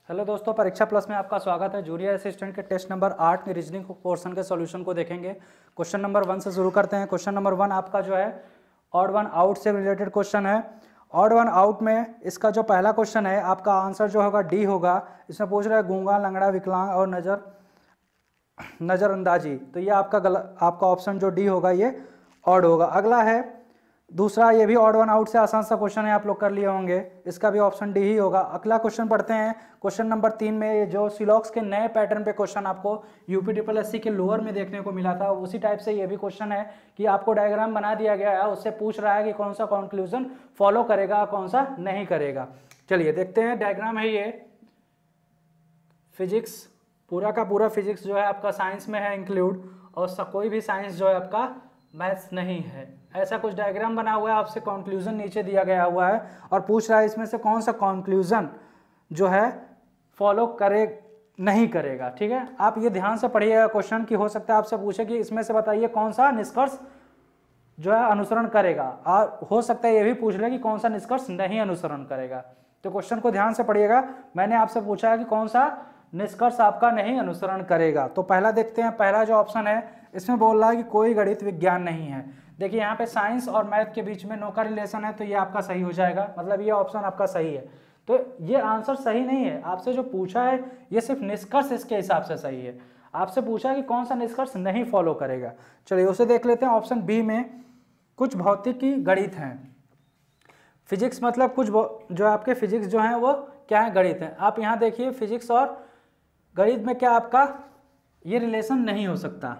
Hello दोस्तों, परीक्षा plus में आपका स्वागत है। जूनियर असिस्टेंट के टेस्ट नंबर 8 में रीजनिंग पोर्शन के सॉल्यूशन को देखेंगे। क्वेश्चन नंबर 1 से शुरू करते हैं। क्वेश्चन नंबर 1 आपका जो है ऑड वन आउट से रिलेटेड क्वेश्चन है। ऑड वन आउट में इसका जो पहला क्वेश्चन है आपका आंसर जो होगा डी होगा। इसमें पूछ रहा है गूंगा, लंगड़ा, विकलांग और नज़रअंदाजी। तो ये आपका ऑप्शन जो डी होगा ये ऑड होगा। अगला है दूसरा, ये भी ऑड वन आउट से आसान सा क्वेश्चन है, आप लोग कर लिए होंगे। इसका भी ऑप्शन डी ही होगा। अगला क्वेश्चन पढ़ते हैं। क्वेश्चन नंबर 3 में ये जो सिलॉक्स के नए पैटर्न पे क्वेश्चन आपको यूपी SSC के लोअर में देखने को मिला था, उसी टाइप से ये भी क्वेश्चन है कि आपको डायग्राम बना दिया गया है, उससे पूछ रहा है कि कौन सा कंक्लूजन फॉलो करेगा, कौन सा नहीं करेगा। चलिए देखते हैं। डायग्राम है ये फिजिक्स, पूरा का पूरा फिजिक्स जो है आपका साइंस में है इंक्लूड, और कोई भी साइंस जो है आपका मैथ्स नहीं है। ऐसा कुछ डायग्राम बना हुआ है, आपसे कंक्लूजन नीचे दिया गया हुआ है और पूछ रहा है इसमें से कौन सा कंक्लूजन जो है फॉलो करे नहीं करेगा। ठीक है, आप ये ध्यान से पढ़िएगा क्वेश्चन की हो सकता है आपसे पूछे कि इसमें से बताइए कौन सा निष्कर्ष जो है अनुसरण करेगा, और हो सकता है ये भी पूछ ले कि कौन सा निष्कर्ष नहीं अनुसरण करेगा। तो क्वेश्चन को ध्यान से पढ़िएगा। मैंने आपसे पूछा है कि कौन सा निष्कर्ष आपका नहीं अनुसरण करेगा। तो पहला देखते हैं। पहला जो ऑप्शन है इसमें बोल रहा है कि कोई गणित विज्ञान नहीं है। देखिए यहाँ पे साइंस और मैथ के बीच में नो का रिलेशन है, तो ये आपका सही हो जाएगा, मतलब ये ऑप्शन आपका सही है। तो ये आंसर सही नहीं है। आपसे जो पूछा है ये सिर्फ निष्कर्ष इसके हिसाब से सही है। आपसे पूछा है कि कौन सा निष्कर्ष नहीं फॉलो करेगा। चलिए उसे देख लेते हैं। ऑप्शन बी में कुछ भौतिकी गणित हैं। फिजिक्स मतलब कुछ जो आपके फिजिक्स जो हैं वो क्या है, गणित हैं। आप यहाँ देखिए फिजिक्स और गणित में क्या आपका ये रिलेशन नहीं हो सकता।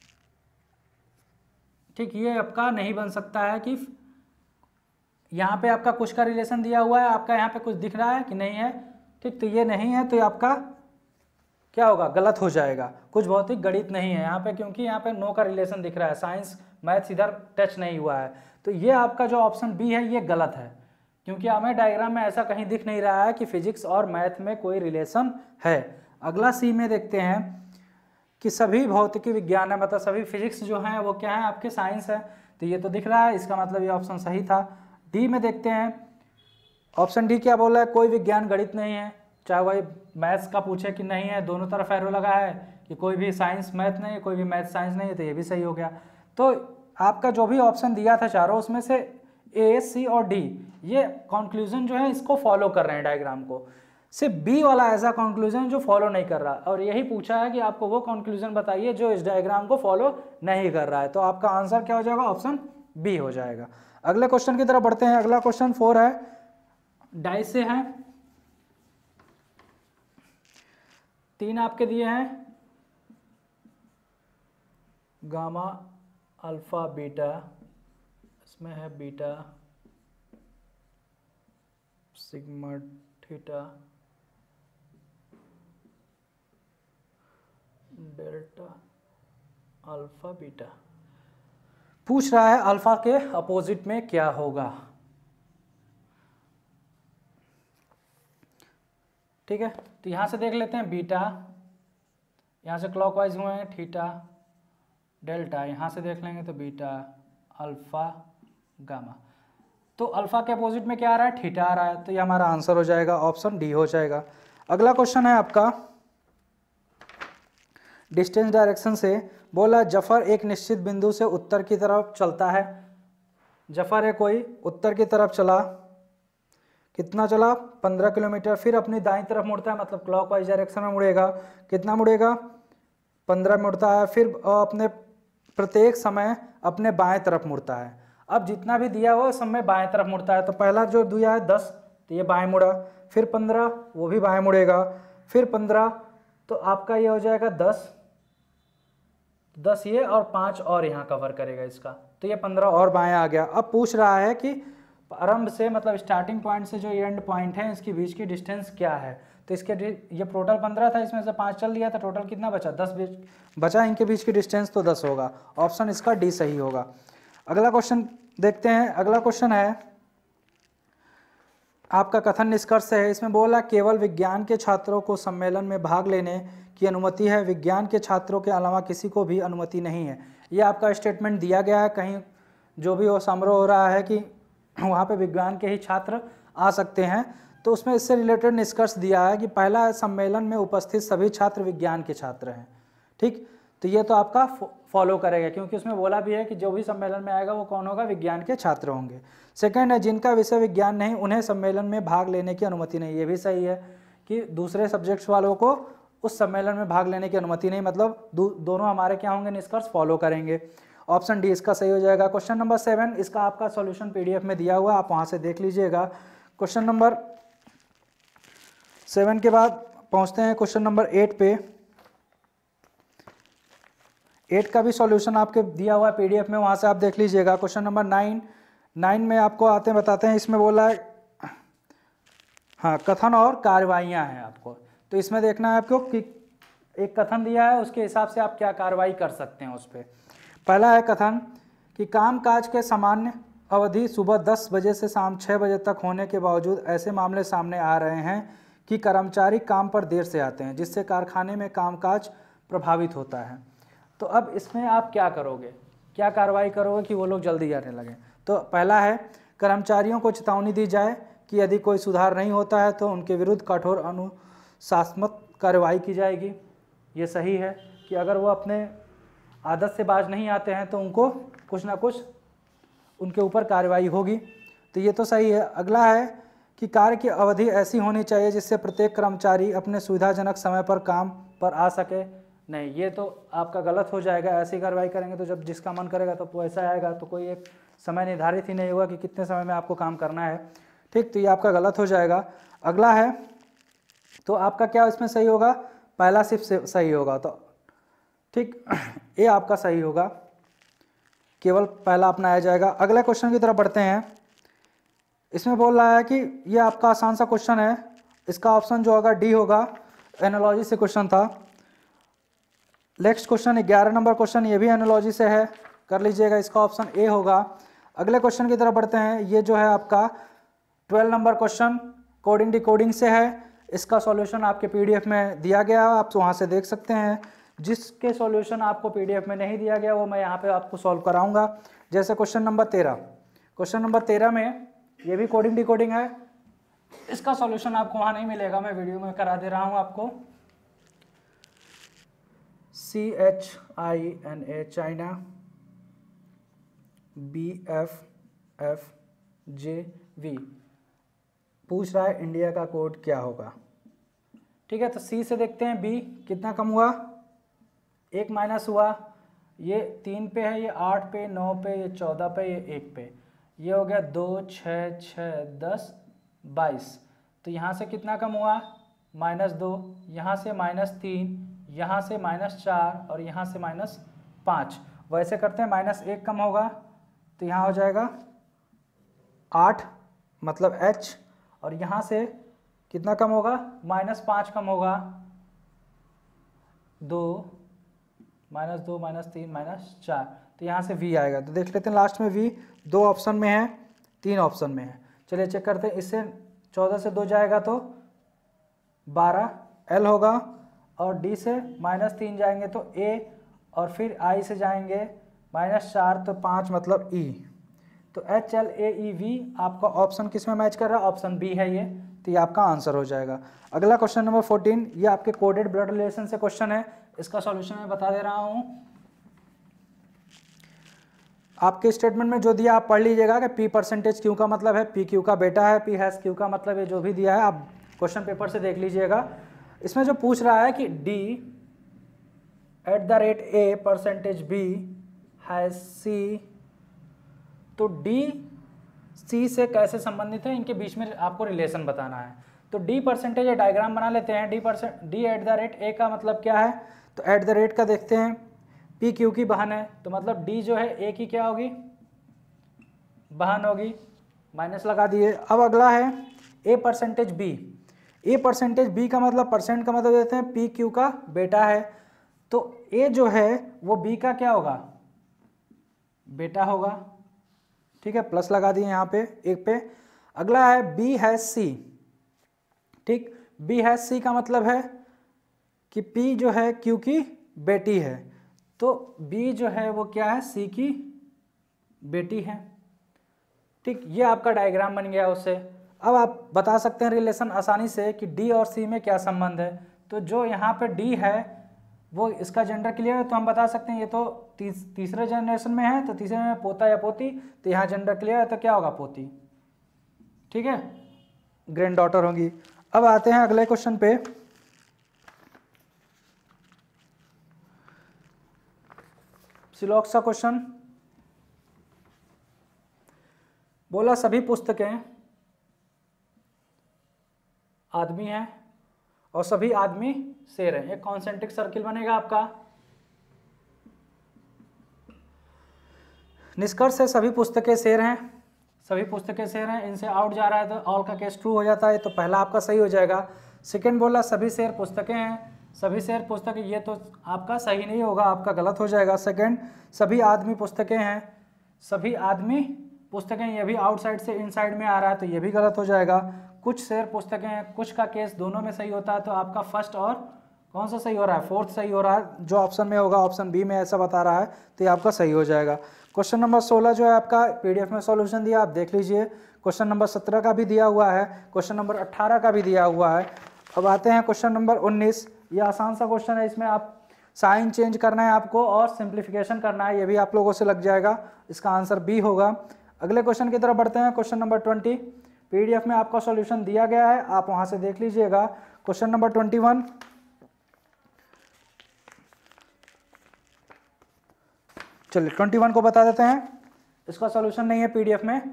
ठीक, ये आपका नहीं बन सकता है कि यहाँ पे आपका कुछ का रिलेशन दिया हुआ है, आपका यहाँ पे कुछ दिख रहा है कि नहीं है। ठीक, तो ये नहीं है, तो ये आपका क्या होगा, गलत हो जाएगा। कुछ भौतिक गणित नहीं है यहाँ पे, क्योंकि यहाँ पे नो का रिलेशन दिख रहा है, साइंस मैथ्स इधर टच नहीं हुआ है। तो ये आपका जो ऑप्शन बी है ये गलत है, क्योंकि हमें डायग्राम में ऐसा कहीं दिख नहीं रहा है कि फिजिक्स और मैथ में कोई रिलेशन है। अगला सी में देखते हैं कि सभी भौतिकी विज्ञान है, मतलब सभी फिजिक्स जो हैं वो क्या है, आपके साइंस है। तो ये तो दिख रहा है, इसका मतलब ये ऑप्शन सही था। डी में देखते हैं। ऑप्शन डी क्या बोल रहा है, कोई विज्ञान गणित नहीं है। चाहे वही मैथ्स का पूछे कि नहीं है, दोनों तरफ एरो लगा है कि कोई भी साइंस मैथ नहीं है, कोई भी मैथ साइंस नहीं है, तो ये भी सही हो गया। तो आपका जो भी ऑप्शन दिया था चारों, उसमें से ए, सी और डी ये कंक्लूजन जो है इसको फॉलो कर रहे हैं डायग्राम को। सिर्फ बी वाला ऐसा कंक्लूजन जो फॉलो नहीं कर रहा, और यही पूछा है कि आपको वो कंक्लूजन बताइए जो इस डायग्राम को फॉलो नहीं कर रहा है। तो आपका आंसर क्या हो जाएगा, ऑप्शन बी हो जाएगा। अगले क्वेश्चन की तरफ बढ़ते हैं। अगला क्वेश्चन 4 है, डाइस से है। 3 आपके दिए हैं, गामा, अल्फा, बीटा। इसमें है beta, sigma, theta, delta, alpha, beta. पूछ रहा है अल्फा के अपोजिट में क्या होगा। ठीक है, तो यहां से देख लेते हैं बीटा, यहां से क्लॉकवाइज हुए हैं, थीटा, डेल्टा, यहां से देख लेंगे तो बीटा, अल्फा, गामा। तो अल्फा के अपोजिट में क्या आ रहा है, थीटा आ रहा है, तो ये हमारा आंसर हो जाएगा, ऑप्शन डी हो जाएगा। अगला क्वेश्चन है आपका डिस्टेंस डायरेक्शन से। बोला जफर एक निश्चित बिंदु से उत्तर की तरफ चलता है। जफर है कोई, उत्तर की तरफ चला, कितना चला, 15 किलोमीटर। फिर अपनी दाईं तरफ मुड़ता है, मतलब क्लॉकवाइज डायरेक्शन में मुड़ेगा। कितना मुड़ेगा, 15 मुड़ता है। फिर अपने प्रत्येक समय अपने बाएं तरफ मुड़ता है। अब जितना भी दिया हुआ सब में बाएं तरफ मुड़ता है। तो पहला जो दिया है 10, तो ये बाएं मुड़ा। फिर 15, वो भी बाएं मुड़ेगा। फिर 15, तो आपका ये हो जाएगा 10 ये, और 5 और यहाँ कवर करेगा इसका, तो ये 15 और बाएं आ गया। अब पूछ रहा है कि आरंभ से, मतलब स्टार्टिंग पॉइंट से जो एंड पॉइंट है, इसके बीच की डिस्टेंस क्या है। तो इसके ये टोटल 15 था, इसमें से 5 चल दिया था, टोटल कितना बचा, 10 बचा। इनके बीच की डिस्टेंस तो 10 होगा। ऑप्शन इसका डी सही होगा। अगला क्वेश्चन देखते हैं। अगला क्वेश्चन है आपका कथन निष्कर्ष है। इसमें बोला केवल विज्ञान के छात्रों को सम्मेलन में भाग लेने की अनुमति है, विज्ञान के छात्रों के अलावा किसी को भी अनुमति नहीं है। ये आपका स्टेटमेंट दिया गया है। कहीं जो भी वो समारोह हो रहा है कि वहाँ पे विज्ञान के ही छात्र आ सकते हैं, तो उसमें इससे रिलेटेड निष्कर्ष दिया है कि पहला सम्मेलन में उपस्थित सभी छात्र विज्ञान के छात्र हैं। ठीक, तो ये तो आपका फॉलो करेगा, क्योंकि उसमें बोला भी है कि जो भी सम्मेलन में आएगा वो कौन होगा, विज्ञान के छात्र होंगे। सेकंड है, जिनका विषय विज्ञान नहीं उन्हें सम्मेलन में भाग लेने की अनुमति नहीं। ये भी सही है कि दूसरे सब्जेक्ट्स वालों को उस सम्मेलन में भाग लेने की अनुमति नहीं, मतलब दोनों हमारे क्या होंगे, निष्कर्ष फॉलो करेंगे। ऑप्शन डी इसका सही हो जाएगा। क्वेश्चन नंबर 7, इसका आपका सॉल्यूशन पीडीएफ में दिया हुआ है, आप वहाँ से देख लीजिएगा। क्वेश्चन नंबर 7 के बाद पहुँचते हैं क्वेश्चन नंबर 8 पे। 8 का भी सॉल्यूशन आपके दिया हुआ है पीडीएफ में, वहाँ से आप देख लीजिएगा। क्वेश्चन नंबर 9 में आपको आते हैं बताते हैं, इसमें बोला है हाँ कथन और कार्रवाइयाँ हैं आपको, तो इसमें देखना है आपको कि एक कथन दिया है उसके हिसाब से आप क्या कार्रवाई कर सकते हैं उस पर। पहला है कथन कि कामकाज के सामान्य अवधि सुबह 10 बजे से शाम 6 बजे तक होने के बावजूद ऐसे मामले सामने आ रहे हैं कि कर्मचारी काम पर देर से आते हैं, जिससे कारखाने में कामकाज प्रभावित होता है। तो अब इसमें आप क्या करोगे, क्या कार्रवाई करोगे कि वो लोग जल्दी आने लगें। तो पहला है, कर्मचारियों को चेतावनी दी जाए कि यदि कोई सुधार नहीं होता है तो उनके विरुद्ध कठोर अनुशासनात्मक कार्रवाई की जाएगी। ये सही है कि अगर वो अपने आदत से बाज नहीं आते हैं तो उनको कुछ ना कुछ उनके ऊपर कार्रवाई होगी, तो ये तो सही है। अगला है कि कार्य की अवधि ऐसी होनी चाहिए जिससे प्रत्येक कर्मचारी अपने सुविधाजनक समय पर काम पर आ सके। नहीं, ये तो आपका गलत हो जाएगा। ऐसी कार्रवाई करेंगे तो जब जिसका मन करेगा तो वो ऐसा आएगा, तो कोई एक समय निर्धारित ही नहीं होगा कि कितने समय में आपको काम करना है। ठीक, तो ये आपका गलत हो जाएगा। अगला है, तो आपका क्या इसमें सही होगा, पहला सिर्फ सही होगा, तो ठीक ये आपका सही होगा, केवल पहला अपनाया जाएगा। अगले क्वेश्चन की तरफ बढ़ते हैं। इसमें बोल रहा है कि ये आपका आसान सा क्वेश्चन है, इसका ऑप्शन जो होगा डी होगा, एनालॉजी से क्वेश्चन था। नेक्स्ट क्वेश्चन 11 नंबर क्वेश्चन, ये भी एनालॉजी से है, कर लीजिएगा, इसका ऑप्शन ए होगा। अगले क्वेश्चन की तरफ बढ़ते हैं। ये जो है आपका 12 नंबर क्वेश्चन कोडिंग डिकोडिंग से है, इसका सॉल्यूशन आपके पीडीएफ में दिया गया है, आप वहाँ से देख सकते हैं। जिसके सॉल्यूशन आपको पीडीएफ में नहीं दिया गया वो मैं यहाँ पे आपको सॉल्व कराऊंगा। जैसे क्वेश्चन नंबर 13, क्वेश्चन नंबर 13 में ये भी कोडिंग डिकोडिंग है, इसका सॉल्यूशन आपको वहाँ नहीं मिलेगा, मैं वीडियो में करा दे रहा हूँ आपको। CHINA चाइना, BFFJV पूछ रहा है इंडिया का कोड क्या होगा। ठीक है, तो सी से देखते हैं, बी कितना कम हुआ, 1 माइनस हुआ, ये 3 पे है, ये 8 पे, 9 पे, ये 14 पे, ये 1 पे, ये हो गया 2 6 6 10 22। तो यहाँ से कितना कम हुआ, -2, यहाँ से -3, यहाँ से -4 और यहाँ से -5। वैसे करते हैं, -1 कम होगा तो यहाँ हो जाएगा 8 मतलब H, और यहाँ से कितना कम होगा, -5 कम होगा 2 -2 -3 -4, तो यहाँ से V आएगा। तो देख लेते हैं लास्ट में V 2 ऑप्शन में है, 3 ऑप्शन में है। चलिए चेक करते हैं, इससे 14 से 2 जाएगा तो 12 L होगा, और D से -3 जाएंगे तो A, और फिर I से जाएंगे -4 तो 5 मतलब E। तो HLAEV आपका ऑप्शन किस में मैच कर रहा है, ऑप्शन बी है ये, तो ये आपका आंसर हो जाएगा। अगला क्वेश्चन नंबर 14, ये आपके कोडेड ब्लड रिलेशन से क्वेश्चन है, इसका सॉल्यूशन मैं बता दे रहा हूँ। आपके स्टेटमेंट में जो दिया आप पढ़ लीजिएगा कि P परसेंटेज Q का मतलब है P Q का बेटा है, P हैश Q का मतलब है, जो भी दिया है आप क्वेश्चन पेपर से देख लीजिएगा। इसमें जो पूछ रहा है कि D @A percentage B hash C, तो D C से कैसे संबंधित है, इनके बीच में आपको रिलेशन बताना है। तो D परसेंटेज डायग्राम बना लेते हैं। D @A का मतलब क्या है, तो @ का देखते हैं, P Q की बहन है, तो मतलब D जो है A की क्या होगी, बहन होगी, माइनस लगा दिए। अब अगला है A percentage B। A percentage B का मतलब परसेंट का मतलब देते हैं P Q का बेटा है, तो A जो है वो B का क्या होगा, बेटा होगा। ठीक है, प्लस लगा दिए यहाँ पे एक पे। अगला है B हैश C। ठीक, B हैश C का मतलब है कि P जो है Q की बेटी है, तो B जो है वो क्या है, C की बेटी है। ठीक, ये आपका डायग्राम बन गया उससे। अब आप बता सकते हैं रिलेशन आसानी से कि डी और सी में क्या संबंध है। तो जो यहाँ पे डी है वो इसका जेंडर क्लियर है, तो हम बता सकते हैं ये तो तीसरे जनरेशन में है, तो तीसरे में पोता या पोती, तो यहाँ जेंडर क्लियर है, तो क्या होगा पोती, ठीक है, ग्रैंड डॉटर होगी। अब आते हैं अगले क्वेश्चन पे। सिलॉक्स का क्वेश्चन बोला सभी पुस्तकें आदमी हैं और सभी आदमी शेर हैं। एक कॉन्सेंट्रिक सर्किल बनेगा आपका। निष्कर्ष है सभी पुस्तकें शेर हैं, सभी पुस्तकें शेर हैं, इनसे आउट जा रहा है तो ऑल का केस ट्रू हो जाता है, तो पहला आपका सही हो जाएगा। सेकंड बोला सभी शेर पुस्तकें हैं, सभी शेर पुस्तकें, ये तो आपका सही नहीं होगा, आपका गलत हो जाएगा। सेकंड सभी आदमी पुस्तकें हैं, सभी आदमी पुस्तकें, ये भी आउटसाइड से इनसाइड में आ रहा है, तो ये भी गलत हो जाएगा। कुछ शेर पुस्तकें हैं, कुछ का केस दोनों में सही होता है, तो आपका फर्स्ट और कौन सा सही हो रहा है, फोर्थ सही हो रहा है, जो ऑप्शन में होगा, ऑप्शन बी में ऐसा बता रहा है, तो ये आपका सही हो जाएगा। क्वेश्चन नंबर 16 जो है आपका पीडीएफ में सॉल्यूशन दिया, आप देख लीजिए। क्वेश्चन नंबर 17 का भी दिया हुआ है, क्वेश्चन नंबर 18 का भी दिया हुआ है। अब आते हैं क्वेश्चन नंबर 19। ये आसान सा क्वेश्चन है, इसमें आप साइन चेंज करना है आपको और सिंप्लीफिकेशन करना है, ये भी आप लोगों से लग जाएगा, इसका आंसर बी होगा। अगले क्वेश्चन की तरफ बढ़ते हैं। क्वेश्चन नंबर 20 पीडीएफ में आपका सॉल्यूशन दिया गया है, आप वहां से देख लीजिएगा। क्वेश्चन नंबर 21, चलिए 21 को बता देते हैं, इसका सॉल्यूशन नहीं है पीडीएफ में,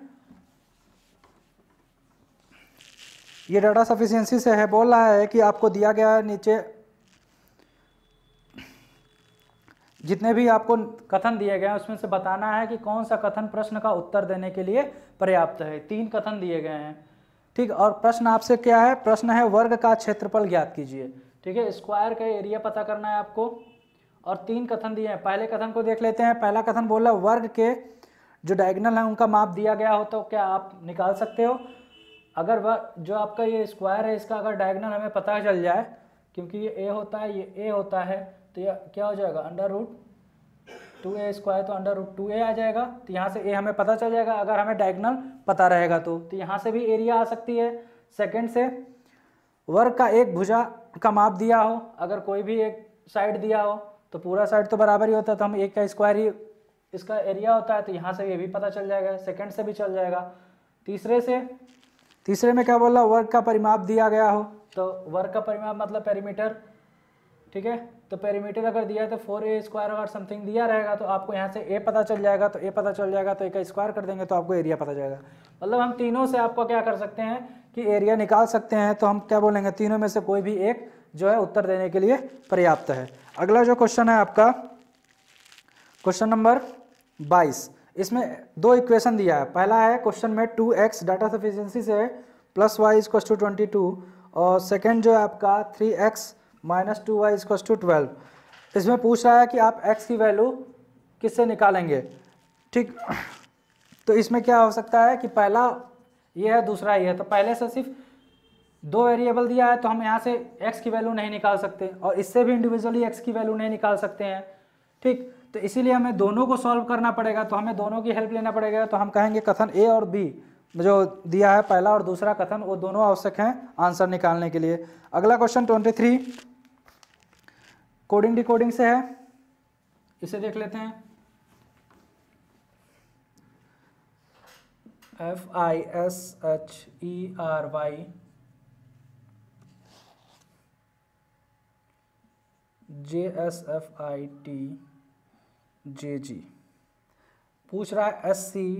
ये डाटा सफिशिएंसी से है। बोल रहा है कि आपको दिया गया है नीचे जितने भी आपको कथन दिए गए हैं उसमें से बताना है कि कौन सा कथन प्रश्न का उत्तर देने के लिए पर्याप्त है। 3 कथन दिए गए हैं, ठीक। और प्रश्न आपसे क्या है, प्रश्न है वर्ग का क्षेत्रफल ज्ञात कीजिए, ठीक है, स्क्वायर का एरिया पता करना है आपको। और 3 कथन दिए हैं, पहले कथन को देख लेते हैं। पहला कथन बोला वर्ग के जो डायगोनल है उनका माप दिया गया हो, तो क्या आप निकाल सकते हो। अगर वह जो आपका ये स्क्वायर है इसका अगर डायगोनल हमें पता चल जाए, क्योंकि ये ए होता है ये ए होता है, तो यह क्या हो जाएगा √2a स्क्वायर, तो √2a आ जाएगा। तो यहाँ से ए हमें पता चल जाएगा अगर हमें डायगोनल पता रहेगा तो यहाँ से भी एरिया आ सकती है। सेकंड से वर्ग का एक भुजा का माप दिया हो, अगर कोई भी एक साइड दिया हो तो पूरा साइड तो बराबर ही होता है, तो हम एक का स्क्वायर ही इसका एरिया होता है, तो यहाँ से ये भी पता चल जाएगा। सेकंड से भी चल जाएगा। तीसरे में क्या बोला, वर्ग का परिमाप दिया गया हो, तो वर्ग का परिमाप मतलब पेरीमीटर, ठीक है, तो पेरीमीटर अगर दिया है तो 4a स्क्वायर अगर समथिंग दिया रहेगा तो आपको यहाँ से a पता चल जाएगा, तो a पता चल जाएगा तो a का स्क्वायर कर देंगे तो आपको एरिया पता जाएगा। मतलब हम तीनों से आपको क्या कर सकते हैं कि एरिया निकाल सकते हैं, तो हम क्या बोलेंगे, तीनों में से कोई भी एक जो है उत्तर देने के लिए पर्याप्त है। अगला जो क्वेश्चन है आपका क्वेश्चन नंबर 22, इसमें 2 इक्वेशन दिया है। पहला है क्वेश्चन में 2x डाटा सफिशिएंसी से +y = 22, और सेकंड जो है आपका 3x - 2y = 12। इसमें पूछ रहा है कि आप x की वैल्यू किससे निकालेंगे, ठीक। तो इसमें क्या हो सकता है कि पहला ये है दूसरा ये है, तो पहले से सिर्फ 2 वेरिएबल दिया है तो हम यहाँ से x की वैल्यू नहीं निकाल सकते, और इससे भी इंडिविजुअली x की वैल्यू नहीं निकाल सकते हैं, ठीक। तो इसीलिए हमें दोनों को सॉल्व करना पड़ेगा, तो हमें दोनों की हेल्प लेना पड़ेगा। तो हम कहेंगे कथन ए और बी जो दिया है पहला और दूसरा कथन, वो दोनों आवश्यक हैं आंसर निकालने के लिए। अगला क्वेश्चन 23 कोडिंग डिकोडिंग से है, इसे देख लेते हैं। FISHERY JSFITJG पूछ रहा है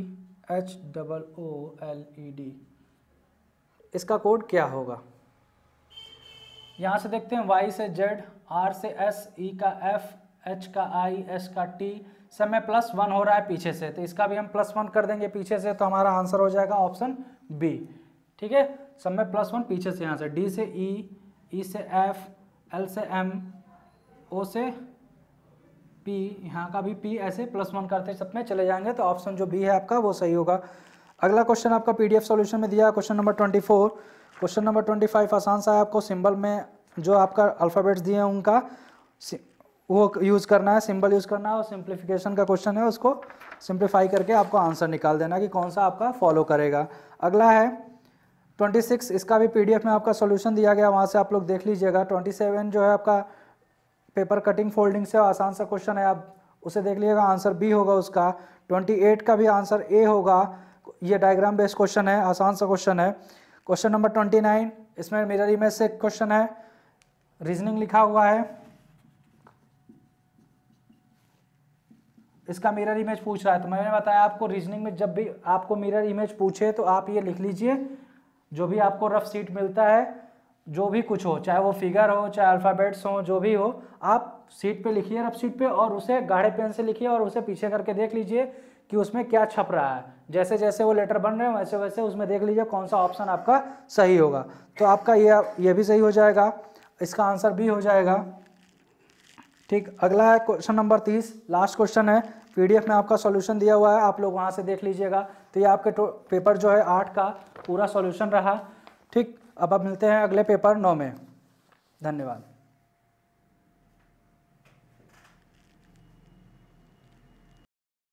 SCHOOLED, इसका कोड क्या होगा। यहाँ से देखते हैं Y से Z, R से S, E का F, H का I, S का T, सब में +1 हो रहा है पीछे से, तो इसका भी हम +1 कर देंगे पीछे से, तो हमारा आंसर हो जाएगा ऑप्शन बी, ठीक है। सब में +1 पीछे से, यहाँ से D से E, E से F, L से M, O से P, यहाँ का भी P, ऐसे +1 करते सब में चले जाएंगे, तो ऑप्शन जो बी है आपका वो सही होगा। अगला क्वेश्चन आपका पीडीएफ सॉल्यूशन में दिया है क्वेश्चन नंबर 24। क्वेश्चन नंबर 25 आसान सा है, आपको सिंबल में जो आपका अल्फ़ाबेट्स दिए हैं उनका वो यूज़ करना है, सिंबल यूज़ करना है, और सिंप्लीफिकेशन का क्वेश्चन है, उसको सिंप्लीफाई करके आपको आंसर निकाल देना कि कौन सा आपका फॉलो करेगा। अगला है 26 इसका भी PDF में आपका सॉल्यूशन दिया गया, वहाँ से आप लोग देख लीजिएगा। 27 जो है आपका पेपर कटिंग फोल्डिंग से आसान सा क्वेश्चन है, आप उसे देख लीजिएगा, आंसर बी होगा उसका। 28 का भी आंसर ए होगा, ये डायग्राम बेस्ड क्वेश्चन है, आसान सा क्वेश्चन है। क्वेश्चन नंबर 29 इसमें मिरर इमेज से क्वेश्चन है, रीजनिंग लिखा हुआ है, इसका मिरर इमेज पूछ रहा है। तो मैंने बताया आपको रीजनिंग में जब भी आपको मिरर इमेज पूछे तो आप ये लिख लीजिए, जो भी आपको रफ शीट मिलता है, जो भी कुछ हो, चाहे वो फिगर हो चाहे अल्फ़ाबेट्स हो, जो भी हो, आप शीट पे लिखिए, रफ शीट पे, और उसे गाढ़े पेन से लिखिए और उसे पीछे करके देख लीजिए कि उसमें क्या छप रहा है। जैसे जैसे वो लेटर बन रहे हैं वैसे वैसे उसमें देख लीजिए कौन सा ऑप्शन आपका सही होगा। तो आपका ये भी सही हो जाएगा, इसका आंसर भी हो जाएगा। ठीक, अगला है क्वेश्चन नंबर 30, लास्ट क्वेश्चन है। PDF में आपका सॉल्यूशन दिया हुआ है, आप लोग वहाँ से देख लीजिएगा। तो ये आपके पेपर जो है 8 का पूरा सॉल्यूशन रहा। ठीक, अब मिलते हैं अगले पेपर 9 में। धन्यवाद।